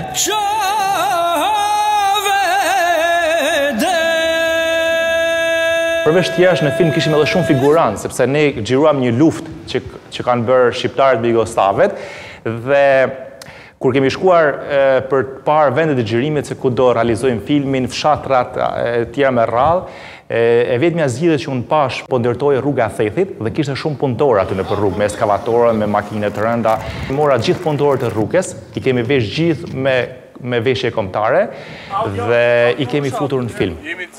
Përveç tjerësh në film kishim edhe shumë figuranë, sepse ne xhiruam një luftë që kanë bërë shqiptarët me jugoslavet dhe kur kemi shkuar për të parë vendet e xhirimit se ku do realizojmë filmin, fshatrat e tjera me radhë, e vetmja zgjidhje që unë pash po ndërtoi rruga e Thethit dhe kishte shumë punëtorë aty nëpër rrugë, me ekskavatorë, me makine të rënda. Mora gjithë punëtorët e rrugës, I kemi vesh gjithë me veshje kombëtare dhe I kemi futur në film.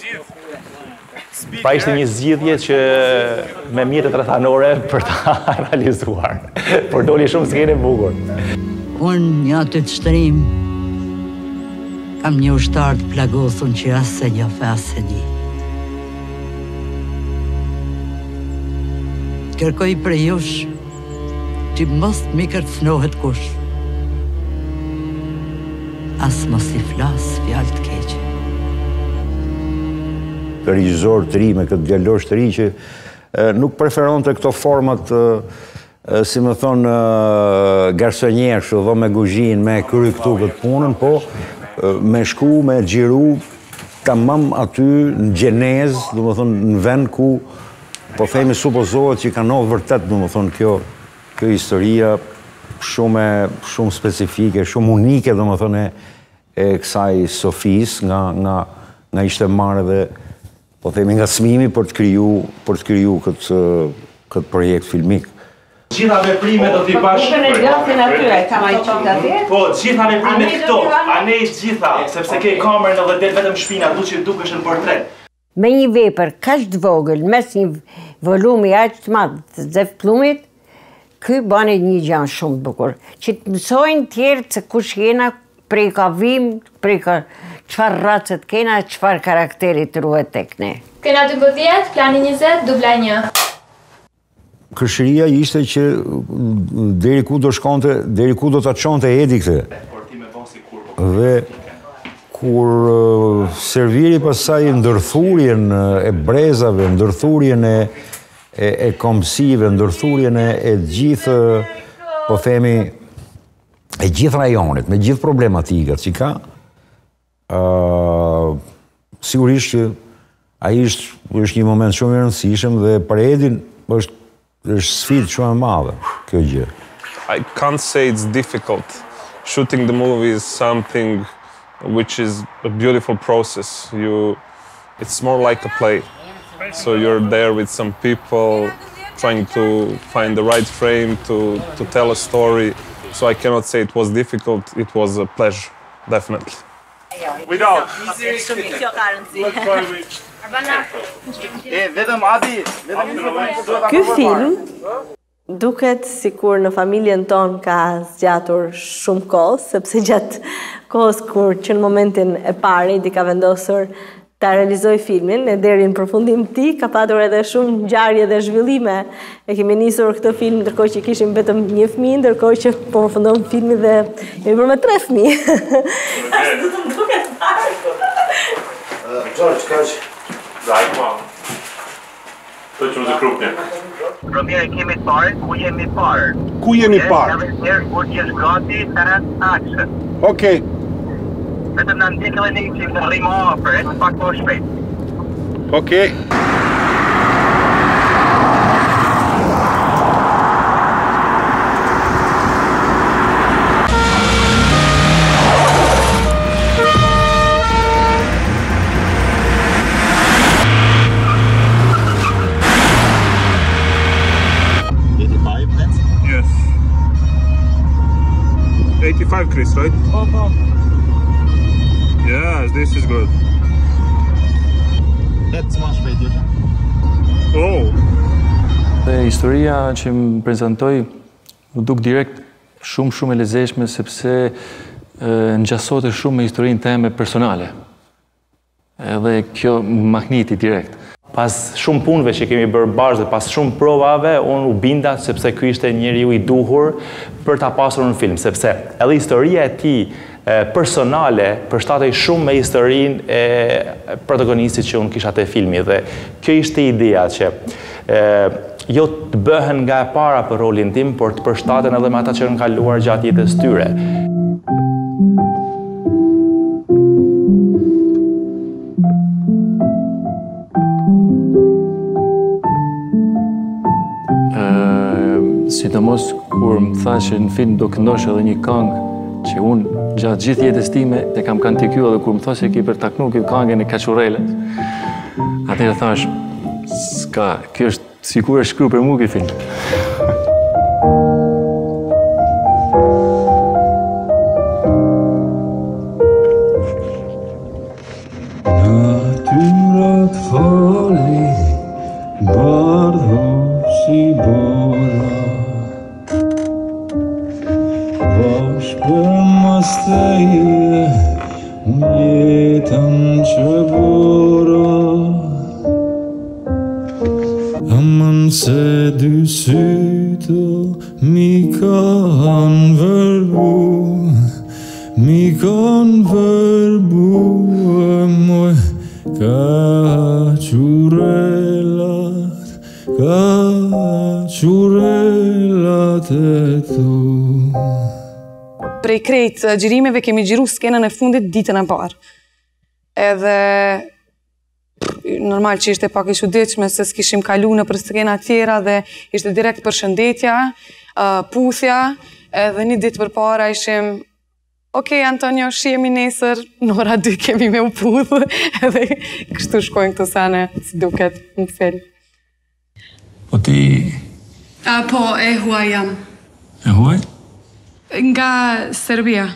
Pra ishte një zgjidhje që me mjetët rrethanore për ta realizuar. Por doli shumë skene bukur. Unë një aty të shtërim, kam një ushtar të plagosun që asë një fasë di. Kërkoj për jush që mos mi kërcnohet kush. As mos I flas fjalë të keqe. Regjisor të ri me këtë djalosh të ri që nuk preferonte këto format, si më thonë, garsonjerë, dhe me guzhin, me kry këtu këtë punën, po me shku, me gjiru, tamam aty në gjenez, dhe më thonë, në vend ku, po themi supozohet që ka novë vërtet, dhe më thonë, kjo historia shumë specifike, shumë unike, dhe më thonë, e kësaj Sofis, nga ishte marrë dhe, po themi nga smimi për të kriju këtë projekt filmik. Gjitha veprimet do t'i bash... Po, gjitha veprimet këto, a ne gjitha, sepse ke kamerën edhe del vetëm shpina, du që dukesh në portret. Me një vepër kaq të vogël, mes një volumi aq të madh të Zef Plumit, ky bane një gjë shumë të bukur, që të mësojnë tjerët se kush jena, prej ka vim, prej ka çfarë racet kena, çfarë karakterit ruhet tek ne. Kena 12, plani 20, dubla 1. Këshëria ishte që deri ku do ta çonte Edi këtë. Dhe kur serviri pasaj ndërthurjen e brezave, ndërthurjen e komësive, ndërthurjen e gjithë, po themi, e gjithë rajonit, me gjithë problematikat që ka, sigurisht që ai është një moment shumë I rëndësishëm dhe për Edin është sfidë shumë e madhe kjo gjë. I can't say it's difficult. Shooting the movie is something which is a beautiful process. It's more like a play. So you're there with some people trying to find the right frame to tell a story. So I cannot say it was difficult, it was a pleasure, definitely. Without. Ky film duket sikur në familjen tonë ka zgjatur shumë kohë, sepse gjatë kohës kur që në momentin e parë Edi ka vendosur ta realizoj filmin, e deri në përfundim ti ka patur edhe shumë ngjarje dhe zhvillime. E kemi nisur këtë film ndërkohë që kishim vetëm një fëmijë, ndërkohë që po përfundon filmi dhe jemi bërë me 3 fëmijë. Ashtu do të më duket fare. George, kaç? Right, mom. Të që më të krupnje. Promjere kemi të parë, ku jemi parë? Ku jemi parë? Kur që është gati, tërat action. Okej. Vetëm në ndikële një që të rrimë ofër, e të pak po shpejt. Okej. Yes. 85, Chris, right? Yes, this is good. Let's much better. Oh. Dhe historia që më prezentoj më duk direkt shumë e lezetshme sepse ngjasohet shumë me historinë time personale. Edhe kjo më mahniti direkt. Pas shumë punëve që kemi bërë bashkë dhe pas shumë provave, unë u binda sepse ky ishte njeriu i duhur për ta pasur në film, sepse edhe historia e tij personale përshtatej shumë me historinë e protagonistit që unë kisha te filmi dhe kjo ishte ideja që jo të bëhen nga e para për rolin tim, por të përshtaten edhe me ata që kanë kaluar gjatë jetës tyre. Sidomos kur më tha që në film do këndosh edhe një këngë që unë gjatë gjithë jetës time e kam kantikuar dhe kur më tha se ki për taknu këtë këngën e Kachurrelës, atëherë thash, s'ka, kjo është sikur e shkruar për mua këtë film. Natyrat fali, bardho si bora. Për mas teje, unë jetën që bora. Amën se dy sytë mi kanë vërbu, mi kanë vërbu e moj Kachurrelat e tu. Prej krejt gjirimeve kemi gjiru skenën e fundit ditën e parë. Edhe normal që ishte pak e çuditshme se s'kishim kalu në për skena tjera dhe ishte direkt përshëndetja, puthja, edhe një ditë përpara ishim Okej, Antonio, shihemi nesër, në ora 2 kemi me u puthë, edhe kështu shkojnë këto sene, si duket në film. Po ti... Po, e huaj jam. E huaj? Nga Serbia.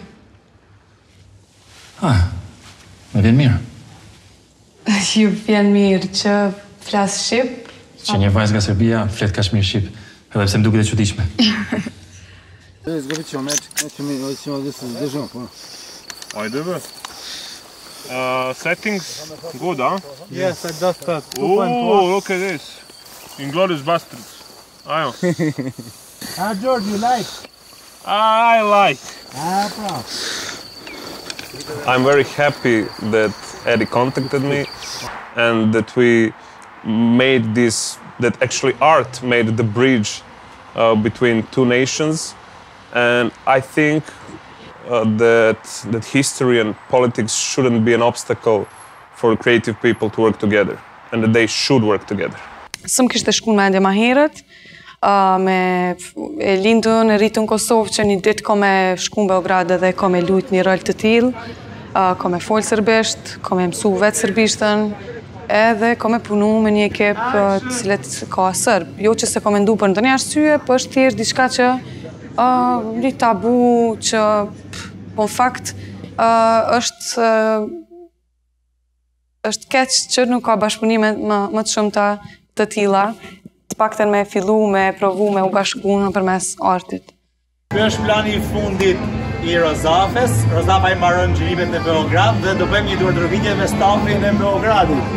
Me vjen mirë. Ju vjen mirë që flas shqip. Që një vajzë nga Serbia flet kaq mirë shqip, edhe pse më duket e çuditshme. Settings good, huh? Yes, I just 2.1. Oh, look at this. Inglourious Basterds. George, you like? I like. Proud. I'm very happy that Eddie contacted me and that we made this, that actually art made the bridge between two nations. And I think that history and politics shouldn't be an obstacle for creative people to work together, and that they should work together. Sëm kishte shku në mendje ma herët, me e lindun, e rritu në Kosovë që një ditë ko me shku në Beograd edhe ko me lujt një rol të tillë, ko me folë serbisht, ko me mësu vetë serbishtën, edhe ka me punu me një ekip të cilët ka sërb. Jo që se ka me ndu për ndonjë arsye, po është thjesht diçka që një tabu që po në fakt është keq që nuk ka bashkëpunime më të shumta të tilla, të paktën me fillu me provu me u bashku nëpërmes artit. Ky është plani i fundit i Rozafes. Rozafa i mbaron xhirimet në Beograd dhe do bëjmë një duartërvitje me stafin e Beogradit.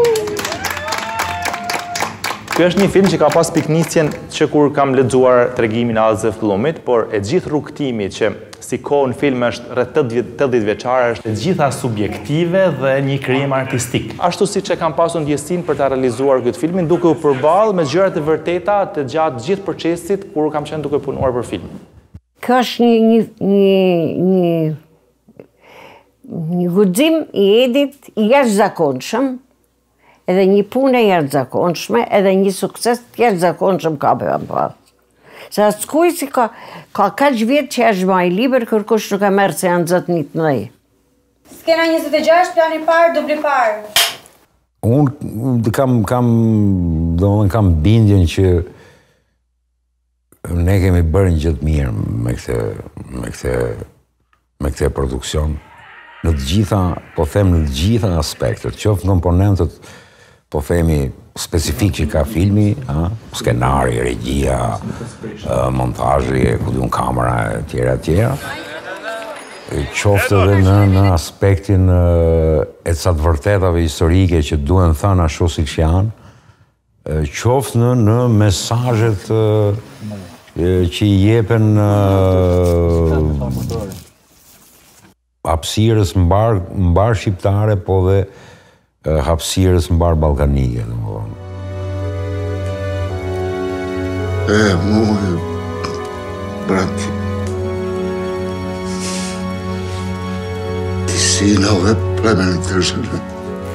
Ky është një film që ka pas piknisjen që kur kam lexuar tregimin e Allëzve Fllumit, por e gjithë rrugtimi që si kohë në film është rreth 80 vjeçare, është e gjitha subjektive dhe një krijim artistik. Ashtu siç e kam pasur ndjesinë për ta realizuar këtë filmin, duke u përballë me gjërat e vërteta të gjatë gjithë procesit kur kam qenë duke punuar për film. Kjo është një guxim i Edit i jashtëzakonshëm, edhe një punë e jashtëzakonshme, edhe një sukses të jashtëzakonshëm ka bëjmë pa. Se asë kuj si ka kaq vjetë që është ma i liber, kërkush nuk e merë se janë zëtë një të mëdhej. Skena 26, plani parë, dubli parë. Unë kam bindjen që ne kemi bërë një gjithë mirë me këtë produksion. Në të gjitha, po them në të gjitha aspektet, qoftë komponentët, po themi specifik që ka filmi, skenari, regjia, montazhi, kamera, e tjera. Qoftë edhe në aspektin e ca të vërtetave historike që duhen thënë ashtu siç janë, qoftë në mesazhet që i jepen hapësirës mbar shqiptare, po dhe hapësirës mbar ballkanike, domethënë. Mu, brat, ti sinove plemenitëshme.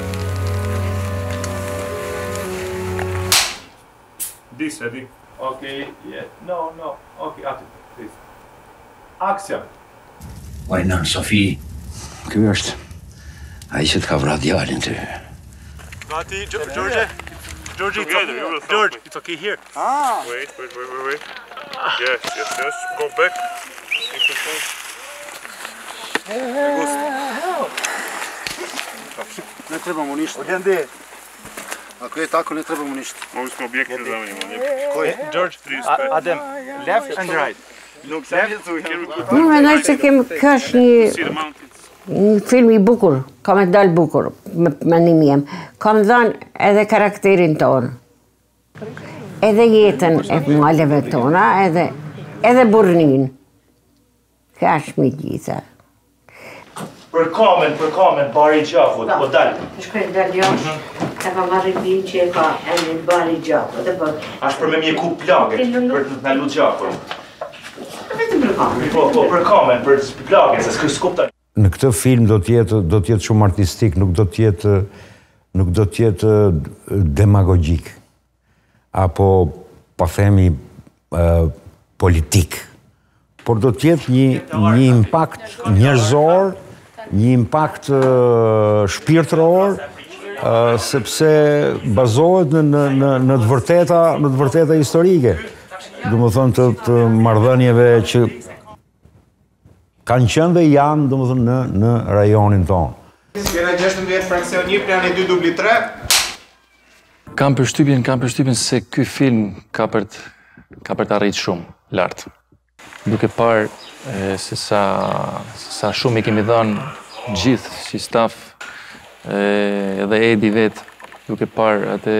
This, Eddie. Okay, yeah. No, okay, please. Action. Oj, nën, Sofi, ky është ai që të ka vrarë djalin ty. Gati, George, it's okay here. Wait. Yes. Go back. Ne trebamo ništa. Odjende. Ako je tako, ne trebamo ništa. Mogli smo objekte da zamenimo. George, Adem, left and right. Unë mendoj se kjo është një film i bukur, ka me dalë bukur, me mendimin jem. Ka me dhënë edhe karakterin tonë, edhe jetën e maleve tona, edhe burnin. Ka është mi gjitha. Për komen, bari gjafut, po dalë. Shkoj dalë josh, ka ka marrë bin që e ka emrin bari gjafut. Ashtë për me mjeku plagët, për të nalu gjafut. Po, për komen, për plagët, se s'kë skupta. Në këtë film do t'jetë shumë artistik, nuk do t'jetë demagogjik, apo pa themi politik, por do t'jetë një impakt njerëzor, një impakt shpirtëror, sepse bazohet në të vërteta historike. Do më thonë të marrëdhënieve që kanë qenë dhe janë, do më thonë, në rajonin tonë. Skena 16, fraksion 1, plani 2, dubli 3. Kam përshtypjen se ky film ka për të arritë shumë lartë. Duke parë se sa shumë i kemi dhënë gjithë si staf, edhe Edi vetë, duke parë atë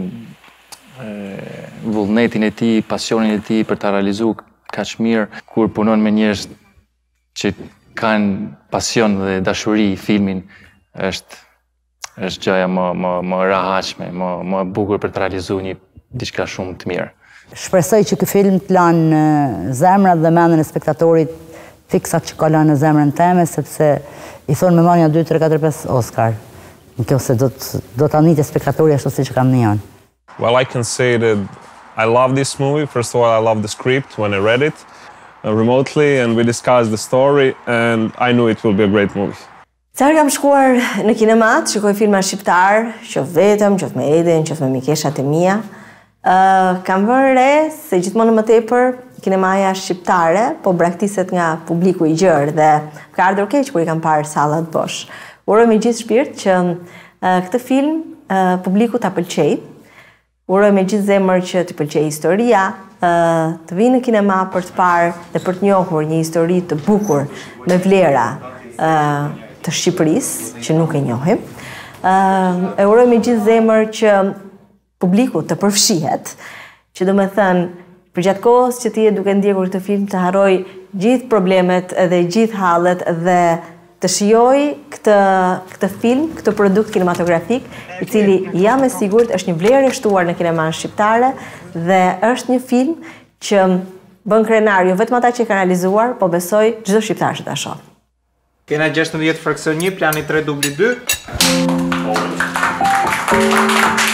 vullnetin e tij, pasionin e tij për ta realizuar kaq mirë, kur punon me njerëz që kanë pasion dhe dashuri i filmin, është gjëja më rahatshme, më e bukur për të realizuar diçka shumë të mirë. Shpresoj që ky film të lanë në zemrat dhe mendjen e spektatorit fiksat që ka lanë në zemrën teme, sepse i thonë me manja 2, 3, 4, 5 Oscar. Nëse do ta nitë spektatori ashtu siç kam ne janë. Well, I can say that I love this movie. First of all, I love the script when I read it remotely, and we discussed the story, and I knew it will be a great movie. Ca herë kam shkuar në kinemat, shikoj filma shqiptar, qoftë vetëm, qoftë me Edin, qoftë me mikeshat e mia. Kam vënë re se gjithmonë më tepër kinemaja shqiptare po braktiset nga publiku i gjerë dhe ka ardhur keq kur i kam parë sallat bosh. Uroj me gjithë shpirt që këtë film publiku ta pëlqej. Uroj me gjithë zemër që të pëlqej historia, të vinë në kinema për të parë dhe për të njohur një histori të bukur me vlera të Shqipërisë, që nuk e njohim. E uroj me gjithë zemër që publiku të përfshihet, që do me thënë, për gjatë kohës që ti e duke ndjekur këtë film të harroj gjithë problemet dhe gjithë hallet dhe të shijoj këtë film, këtë produkt kinematografik, i cili jam e sigurt është një vlerë e shtuar në kineman shqiptare dhe është një film që bën krenar jo vetëm ata që e kanë realizuar, po besoj çdo shqiptar që ta shoh. Kena 16 fraksion 1, plani 3 dubli 2.